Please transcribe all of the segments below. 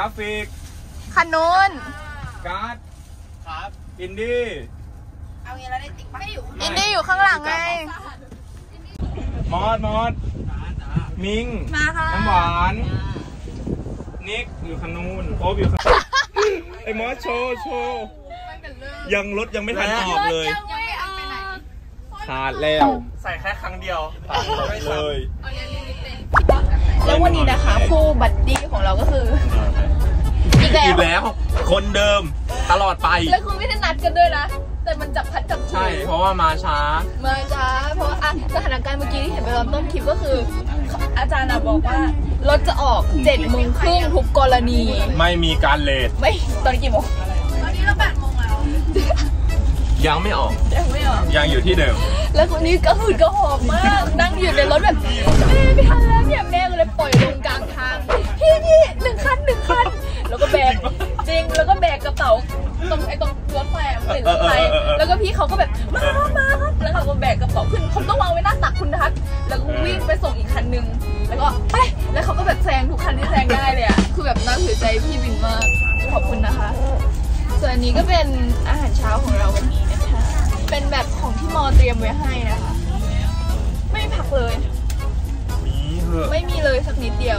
ราฟิกคันนู้นการ์ดครับอินดี้เอางี้แล้วได้ติ๊กไม่อยู่อินดี้อยู่ข้างหลังไงมอสมิงมาค่ะน้ำหวานนิกอยู่คันนู้นโอ๊บอยู่คันไอ้มอสโชว์ยังรถยังไม่ทันออกเลยขาดแล้วใส่แค่ครั้งเดียวไม่เลยแล้ววันนี้นะคะคู่บัดดี้ของเราก็คืออีกแล้วคนเดิมตลอดไปแล้วคุณไม่ได้นัดกันด้วยนะแต่มันจับพัดจับผูใช่เพราะว่ามาช้าเพราะสถานการณ์เมื่อกี้ที่เห็นไปตอนต้นคลิปก็คืออาจารย์บอกว่ารถจะออก7 โมงครึ่งทุกกรณีไม่มีการเลทไม่ตอนนี้กี่โมงตอนนี้เรา8 โมงแล้วยังไม่ออกยังอยู่ที่เดิมแล้วคนนี้ก็หืดก็หอบมากนั่งอยู่ในรถแบบไม่ทันแล้วเนี่ยแม่ก็เลยปล่อยลงกลางทางพี่1 คันแล้วก็แบกจริงแล้วก็แบกกระเป๋าตรงรถไฟติดรถไฟแล้วก็พี่เขาก็แบบมาแล้วเขาก็แบกกระเป๋าขึ้นผมต้องวางไว้หน้าตักคุณทัศน์แล้วก็วิ่งไปส่งอีกคันนึงแล้วก็ไปแล้วเขาก็แบบแซงทุกคันที่แซงได้เลยอ่ะคือแบบน่าถือใจพี่บินมากขอบคุณนะคะส่วนอันนี้ก็เป็นอาหารเช้าของเราวันนี้นะคะเป็นแบบของที่มอเตรียมไว้ให้นะคะไม่พักเลยไม่มีเลยสักนิดเดียว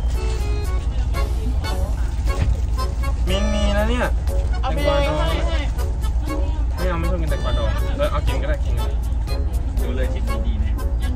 มีนะเนี่ยเอาไปเลยไม่เอาไม่ชอบกินแต่กวาดองแล้วเอากินก็ได้กินดูเลยชิ้นดีๆนะ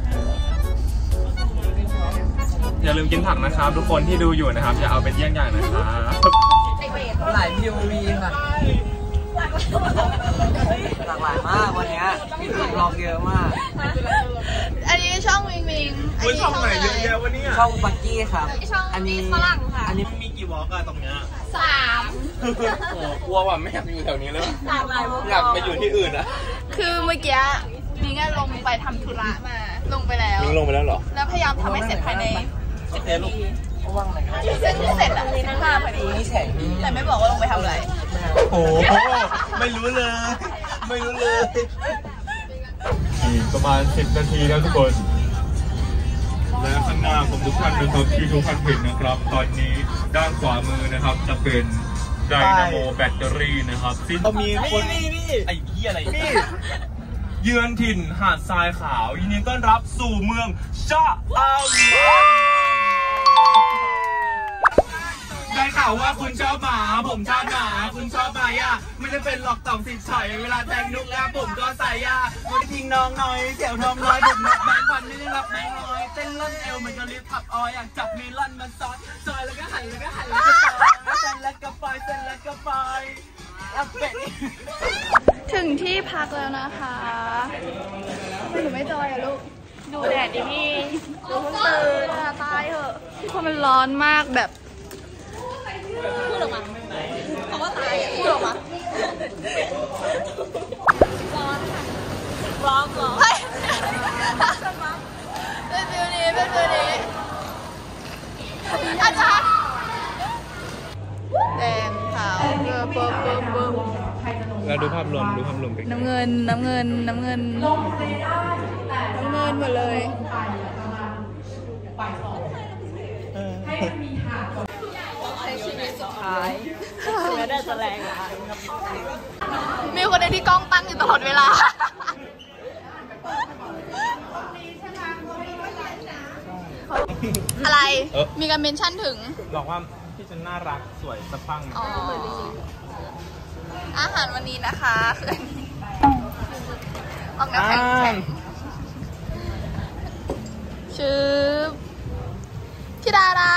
อย่าลืมกินผักนะครับทุกคนที่ดูอยู่นะครับอย่าเอาเป็นเยี่ยงอย่างนะครับหลายวิวมีค่ะหลากหลายมากวันนี้มีคนลองเยอะมากอันนี้ช่องมิงคุณช่องไหนเยอะแยะวันนี้ช่องบักกี้ครับอันนี้ฝรั่งค่ะอันนี้มีกี่วอล์กอะตรงเนี้ย 3 โอ้กลัวว่าไม่อยากอยู่แถวนี้เลยอยากไปอยู่ที่อื่นอะคือเมื่อกี้มิงลงไปทำธุระมาลงไปแล้วมิงลงไปแล้วเหรอแล้วพยายามทำให้เสร็จภายใน10 นาทีว่างอะไรเสร็จแล้ว5 พอดีแต่ไม่บอกว่าลงไปทำอะไรโอ้ไม่รู้เลยประมาณ10 นาทีแล้วทุกคนและข้างหน้าผมทุกท่านนะครับที่ทุกท่านเห็นนะครับตอนนี้ด้านขวามือนะครับจะเป็นไดนาโมแบตเตอรี่นะครับซึ่งมีคนไอ้เหี้ยอะไรนี่เยือนถิ่นหาดทรายขาวยินดีต้อนรับสู่เมืองชะอำได้ข่าวว่าคุณชอบหมาผมชอบหมาคุณชอบหมาย่ะไม่ได้เป็นหลอกต่อง10 ฉ่อยเวลาแต่งนุกแล้วผมก็ใส่ย่ะไม่ได้ทิ้งน้องน้อยเสี่ยวน้องน้อยผมนับแบงค์พันไม่ได้รับแบงค์น้อยเต้นล่อนเอวเหมือนกับลิฟต์ขับออยอยากจับเมลอนมันซอยแล้วก็หันแล้วก็ปล่อยเส้นแล้วก็ปล่อยรับเป็ดถึงที่พักแล้วนะคะหนูไม่จอยอะลูกดูแดดดิพี่ดูเพิ่งตื่นตายเหอะเพราะมันร้อนมากแบบพูดออกมาเพราะว่าตายอ่ะพูดออกมาร้อนเฮ้ยเป็นฟิวนี้อาจารย์แดงขาวเบิ่มแล้วดูภาพรวมน้ำเงินหมดเลยไม่ได้แสดงมีคนในที่กล้องตั้งอยู่ตลอดเวลาอะไรมีการเมนชั่นถึงบอกว่าพี่ฉันน่ารักสวยสะพรั่งอาหารวันนี้นะคะคือออกแนวแข็งชื่อพี่ดารา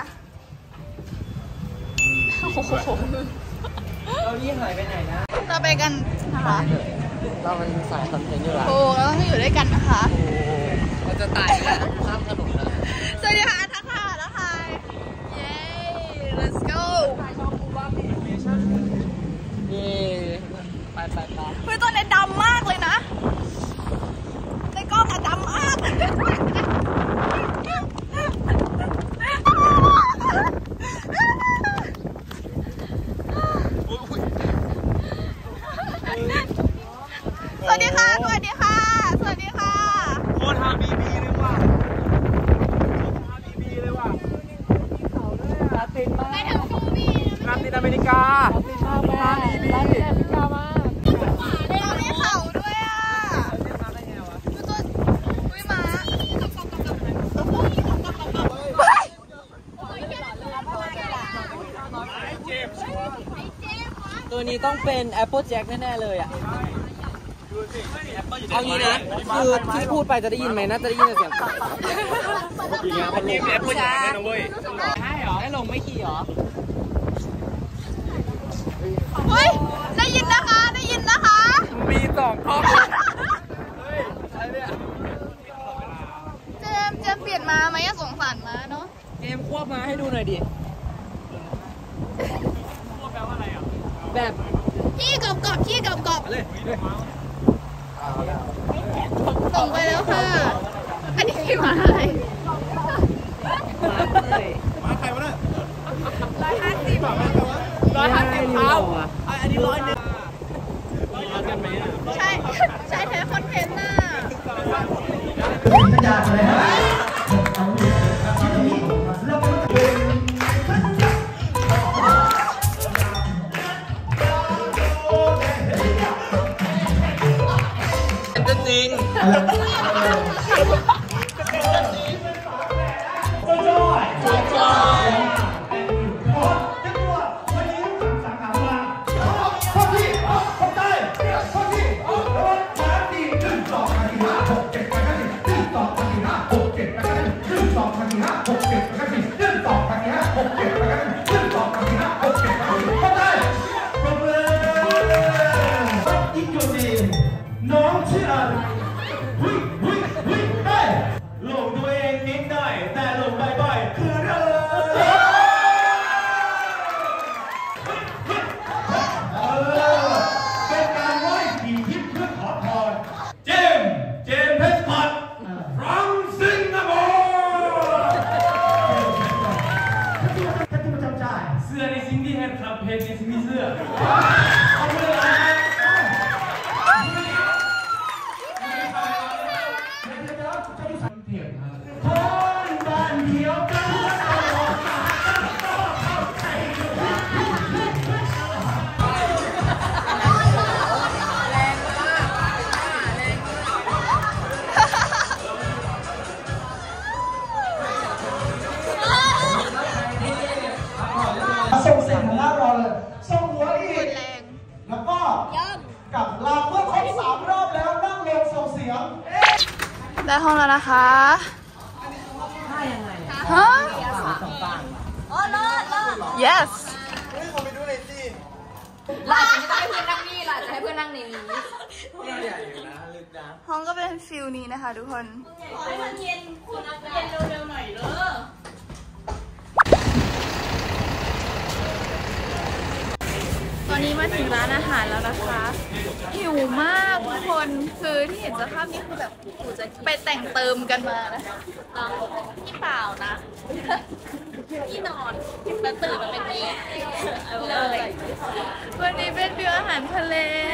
เรานี่หายไปไหนนะเราไปกันนะคะเราเป็นสายคอนเทนต์อยู่แล้วเราต้องอยู่ด้วยกันนะคะเราจะตายแล้วข้ามถนนแล้วสวัสดีค่ะทักทายแล้วค่ะเย้ let's go ไปเฮ้ยตัวนี้ดำมากเลยนะในกล้องอะดำมากสวัสดีค่ะโคตรฮาบีบีเลยว่ะไม่ทำชูบีต้องเป็น Apple Jack แน่ๆเลยอ่ะเอางี้นะคือที่พูดไปจะได้ยินไหมน่าจะได้ยินแต่เสียงอันนี้เป็น Apple Jack นะเว้ยใช่หรอได้ลงไม่ขี่หรอเฮ้ยได้ยินนะคะได้ยินนะคะมี2 ข้อเจมเปลี่ยนมาไหมสงสารมาเนาะเจมควบมาให้ดูหน่อยดิควบแปลว่าอะไรอ่ะแบบขี้กรอบขี้กรอบเลยส่งไปแล้วค่ะอันนี้คือมาอะไรมาใครวะเนี่ย 150 เขาอันนี้100เนี่ยกันไหมอ่ะใช่แท้คอนเทนต์น่ะจริงน้องชื่ออะไรหลงตัวเองนิดหน่อยแต่หลงบ่อยๆคือเธอเป็นการไหว้ผีทิพย์เพื่อขอพรเจมเพชรพัด from สิงคโปร์ท่านที่ประจำใจเสื้อในซิงดี้แฮนด์คลับเพจในซิงดี้เสื้อเอาไปเลยส่งเสียงหน้ารอเลยส่งหัวอีกแล้วก็กลับลาเมื่อครบ3 รอบแล้วนั่งลงส่งเสียงได้ห้องแล้วนะคะได้ยังไงฮะอ๋อรอด yes หล่ะจะให้เพื่อนนั่งนี่หล่ะจะให้เพื่อนนั่งในนี้ห้องก็เป็นฟิลนี้นะคะทุกคนให้มันเย็นเร็วๆหน่อยเด้อตอนนี้มาถึงร้านอาหารแล้วนะคะหิวมากทุกคนคือที่เห็นสภาพนี้คือแบบกูจะไปแต่งเติมกันมานะคะที่เปล่านะที่นอนแล้วตื่นมาเป็นนี้เลยวันนี้เป็นวิวอาหารทะเล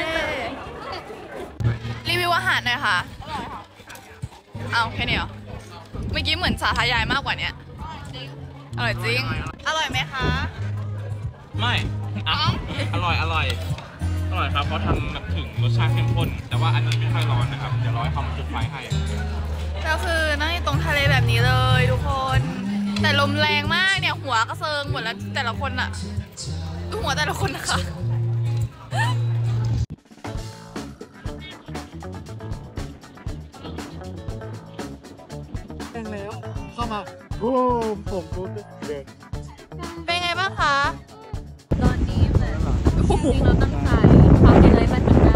รีวิวอาหารหน่อยค่ะเอาแค่นี้เหรอเมื่อกี้เหมือนสาธยายมากกว่านี้อร่อยจริงอร่อยไหมคะไม่อร่อยครับเขาทำแบบถึงรสชาติเข้มข้นแต่ว่าอันนี้ไม่ค่อยร้อนนะครับเดี๋ยวรอให้เขามาจุดไฟให้ก็คือนั่งอยู่ตรงทะเลแบบนี้เลยทุกคนแต่ลมแรงมากเนี่ยหัวก็เซิงหมดแล้วแต่ละคนอะดูหัวแต่ละคนนะคะแรงแล้วเข้ามาโอ้ผมรู้สึกเด็กเป็นไงบ้างคะตอนนี้แบบจริงๆเราตั้งใจความเป็นอะไรมันได้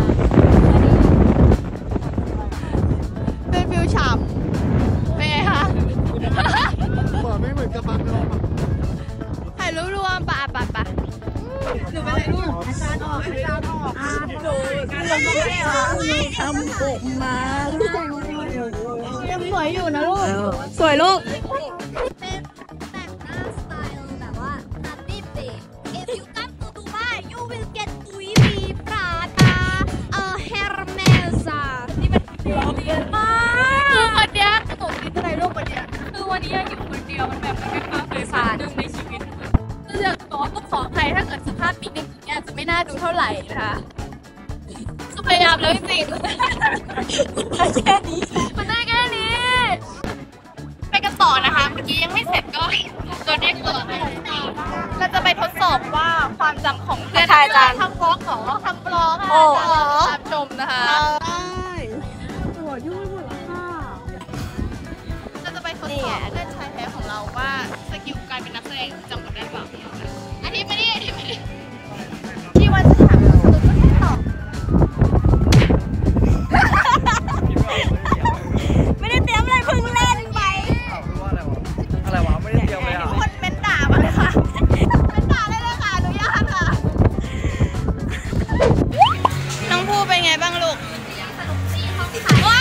เป็นฟิวฉ่ำเป็นไงคะบอกไม่เหมือนกับบังเลยถ่ายรูปรวมปะหรือเป็นอะไรรูปอาจารย์ออกดูทำผมมายังสวยอยู่นะลูกสวยลูกวันนี้อยู่คนเดียวมันแบบเป็นความเคยผ่านหนึ่งในชีวิตก็จะต้องขอใครถ้าเกิดสภาพปิกนิกอย่างเงี้ยจะไม่น่าดูเท่าไหร่นะคะพยายามแล้วจริงๆแค่นี้มันได้แค่นี้ไปกันต่อนะคะเมื่อกี้ยังไม่เสร็จก็ตัวเด็กตัวเราจะไปทดสอบว่าความจำของเพื่อนทำบล็อกหรอทำบล็อกตามชมนะคะเราจะไปทดสอบเพื่อนชายแท้ของเราว่าสกิลการเป็นนักแสดงจำกันได้เปล่าอันนี้ไม่ได้ที่วันจะถามสรุปก็ให้ตอบไม่ได้เตรียมอะไรเพิ่งเล่นไปอะไรวะไม่ได้เตรียมเลยอ่ะคนเป็นด่ามาเลยค่ะเป็นด่าได้เลยค่ะอนุญาตค่ะน้องภูเป็นไงบ้างลูกว้า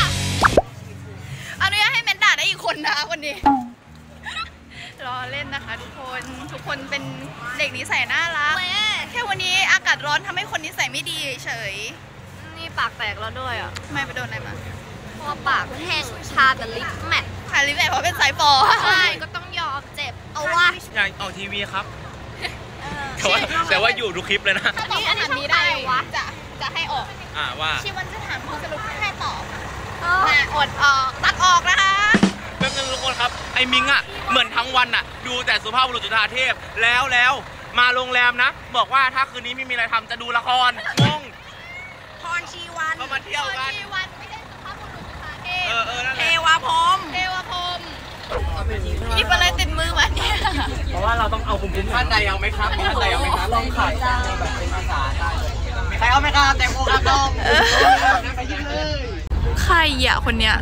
อนุญาตให้เม้นด่าได้อีกคนนะคะคนนี้รอเล่นนะคะทุกคนเป็นเด็กนิสัยน่ารักแค่วันนี้อากาศร้อนทำให้คนนิสัยไม่ดีเฉยนี่ปากแตกแล้วด้วยอ่ะไม่ไปโดนอะไรมาเพราะปากแห้งชาแต่ลิปแมทลิปแมทเพราะเป็นสายฟอใช่ก็ต้องยอมเจ็บเอาวะอยากออกทีวีครับแต่ว่าอยู่ทุกคลิปเลยนะถ้าตอบคำถามนี้ได้วะจะให้ออกว่าชีวันจะถามคุณสรุปแค่ตอบอดออกตัดออกนะคะแป๊บนึงทุกคนครับไอ้มิงอ่ะเหมือนทั้งวันอ่ะดูแต่สุภาพบุรุษจุฑาเทพแล้วมาโรงแรมนะบอกว่าถ้าคืนนี้ไม่มีอะไรทำจะดูละครงงพรชีวันเขามาเที่ยวกันชีวันไม่ได้สุภาพบุรุษจุฑาเทพนั่นแหละเทวพรหมหยิบอะไรติดมือมาเนี่ยเพราะว่าเราต้องเอาคุมท่านใดเอาไหมครับท่านใดเอาไหมครับลองขายแบบเป็นภาษาได้มีใครเอาไหมครับแตงโมครับน้องไปยิงเลยใครอ่ะคนเนี้ย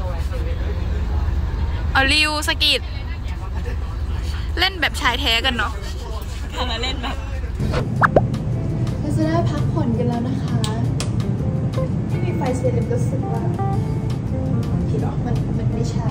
ริวสกิดเล่นแบบชายแท้กันเนาะมาเล่นแบบเราจะได้พักผ่อนกันแล้วนะคะไม่มีไฟเซเลบก็รู้สึกว่าผิดหรอมันไม่ใช่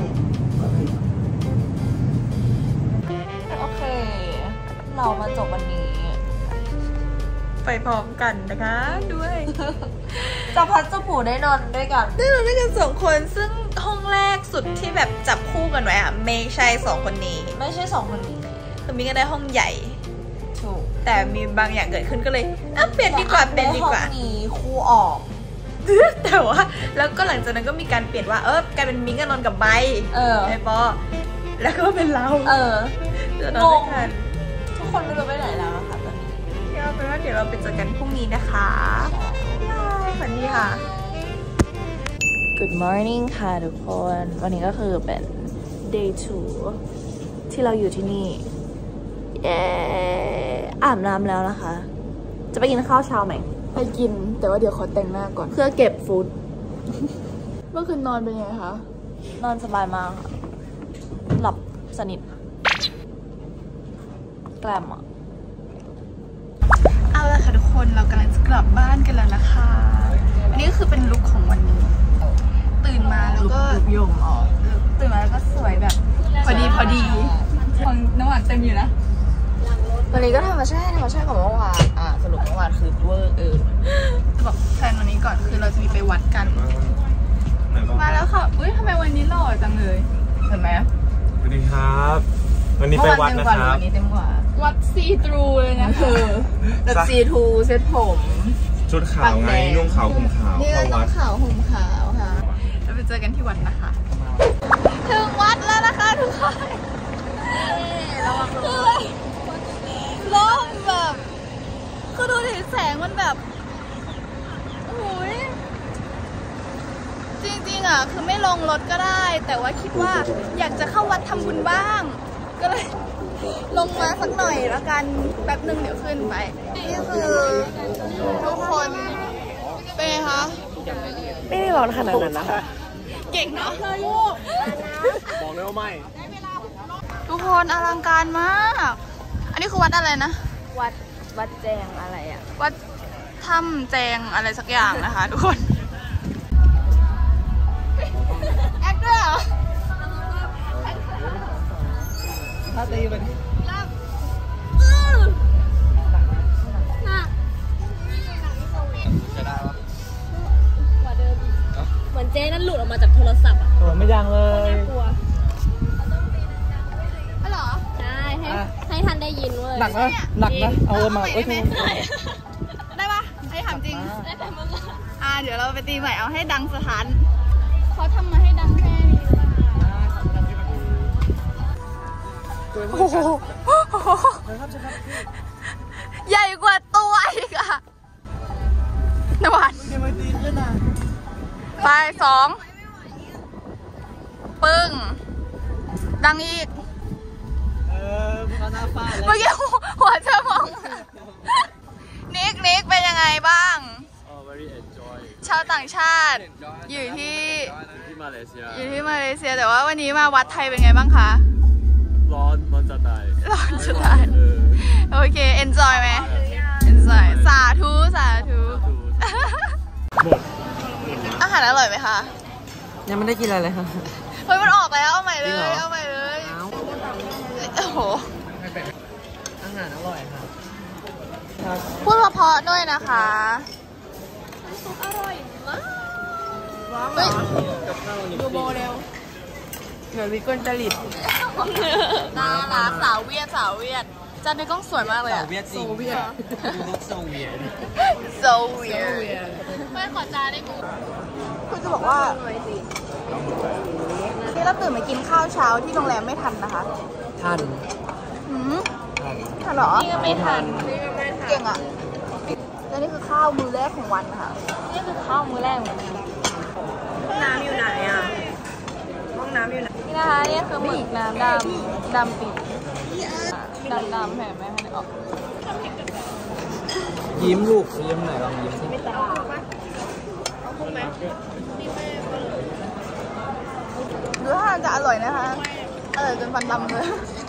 โอเคเรามาจบวันนี้ไปพร้อมกันนะคะด้วยจะพัดจะผูได้นอนด้วยกัน 2 คนซึ่งห้องแรกสุดที่แบบจับคู่กันไว้อะไม่ใช่2 คนนี้ไม่ใช่2 คนนี้คือมีก็ได้ห้องใหญ่ถูกแต่มีบางอย่างเกิดขึ้นก็เลยเปลี่ยนดีกว่าห้องนี้คู่ออกแต่ว่าแล้วก็หลังจากนั้นก็มีการเปลี่ยนว่ากลายเป็นมิ้งกันนอนกับใบไอ้ปอแล้วก็เป็นเราจะนอนด้วยกันทุกคนไม่รู้ไปไหนแล้วนะคะตอนนี้เอาเป็นว่าเดี๋ยวเราไปเจอกันพรุ่งนี้นะคะสวัสดีค่ะ Good morning ค่ะทุกคนวันนี้ก็คือเป็น day 2ที่เราอยู่ที่นี่อาบน้ำแล้วนะคะจะไปกินข้าวเช้าไหมไปกินแต่ว่าเดี๋ยวขอแต่งหน้าก่อนเพื่อเก็บฟู้ดเมื่อคืนนอนเป็นไงคะนอนสบายมากหลับสนิทแกล้มอ่ะเอาละค่ะทุกคนเรากำลังจะกลับบ้านกันแล้วนะคะอันนี้ก็คือเป็นลุคของวันนี้ตื่นมาแล้วก็โยมออกตื่นมาแล้วก็สวยแบบพอดีของน้ำหวานเต็มอยู่นะวันนี้ก็ธรรมชาติของเมื่อวานสรุปเมื่อวานคือเวอร์จะบอกแฟนวันนี้ก่อนคือเราจะมีไปวัดกันมาแล้วค่ะทำไมวันนี้หล่อจังเลยเห็นไหมสวัสดีครับวันนี้ไปวัดนะครับวันนี้เต็มกว่าวัดซีทรูเลยนะแบบซีทรูเซ็ตผมชุดขาวไงนุ่งขาวห่มขาวนี่นุ่งขาวห่มขาวค่ะเราไปเจอกันที่วัดนะคะถึงวัดแล้วนะคะทุกคนระวังลมแบบคือดูดิแสงมันแบบโอ้ยจริงๆคือไม่ลงรถก็ได้แต่ว่าคิดว่าอยากจะเข้าวัดทำบุญบ้างก็เลยลงมาสักหน่อยแล้วกันแป๊บนึงเดี๋ยวขึ้นไปนี่คือทุกคนเป็นไงคะไม่ได้ร้อนขนาดนั้นนะคะเก่งเนาะบอกเลยว่าไม่ทุกคนอลังการมากอันนี้คือวัดอะไรนะวัดแจงอะไรอะวัดถ้ำแจงอะไรสักอย่างนะคะทุกคนแอคเตอร์ถ้าตีมันจะได้ปะเหมือนเจ๊นั่นหลุดออกมาจากโทรศัพท์ไม่ยังเลยน่ากลัวเหรอใช่ให้ท่านได้ยินเว้ยหนักนะเอามาได้ปะให้ถามจริงได้แต่มึงเดี๋ยวเราไปตีใหม่เอาให้ดังสถานเขาทำมาให้ดังแค่นี้โอ้โหใหญ่กว่าตัวอีกอะนวัดไป2 ปึ้งดังอีกเมื่อกี้หัวเธอมองนิกเป็นยังไงบ้างชาวต่างชาติอยู่ที่มาเลเซียแต่ว่าวันนี้มาวัดไทยเป็นไงบ้างคะร้อนจะตายโอเค enjoy ไหม enjoy สาธุอาหารอร่อยไหมคะยังไม่ได้กินอะไรเลยค่ะเฮ้ยมันออกแล้วเอาใหม่เลยโอ้โหอาหารอร่อยค่ะพูดเพราะๆด้วยนะคะอร่อยมากเฮ้ยดูโมเดลเหมือนวิกลจริตน่ารักสาวเวียดจานในกล้องสวยมากเลยอะเวียดจริงดูลุคโซเวียดไม่ขอจานได้กูคุณจะบอกว่าที่เราตื่นมากินข้าวเช้าที่โรงแรมไม่ทันนะคะทันเหรอนี่ก็ไม่ทันเก่งอ่ะและนี่คือข้าวมื้อแรกของวันค่ะนี่คือข้าวมื้อแรกของวันน้ำอยู่ไหนอ่ะห้องน้ำอยู่ไหนนี่นะคะนี่คือหมึกน้ำดำปีดำแผ่แม่ให้ออกยิ้มลูกยิ้มหน่อยลองยิ้มสิไม่ตาเอาคุ้มไหมดูท่าจะอร่อยนะคะอร่อยจนฟันดำเลย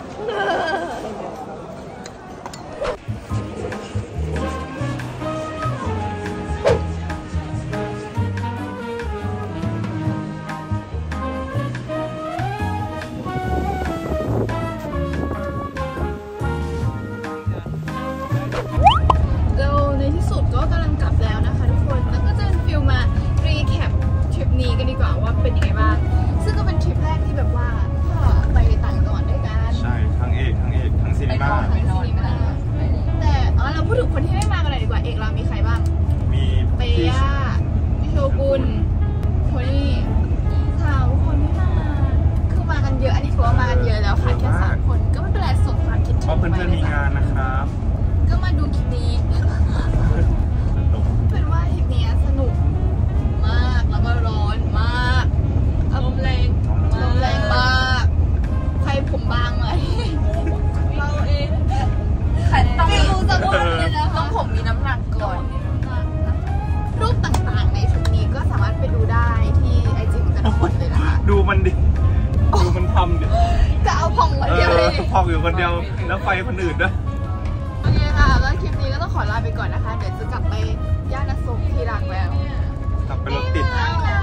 พอกอยู่คนเดียวแล้วไฟคนอื่นด้วยโอเคค่ะแล้วคลิปนี้ก็ต้องขอลาไปก่อนนะคะเดี๋ยวจะกลับไปย่านอโศกที่รักแล้วกลับไปรถติด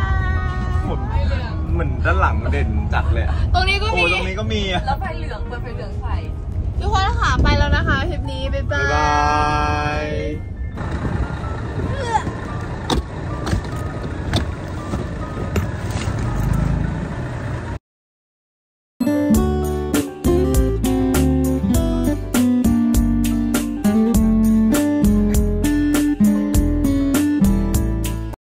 เหมือนด้านหลังเด่นจัดเลยตรงนี้ก็มีแล้วไฟเหลืองเปิดไฟเหลืองไฟทุกคนค่ะไปแล้วนะคะคลิปนี้บ๊ายบาย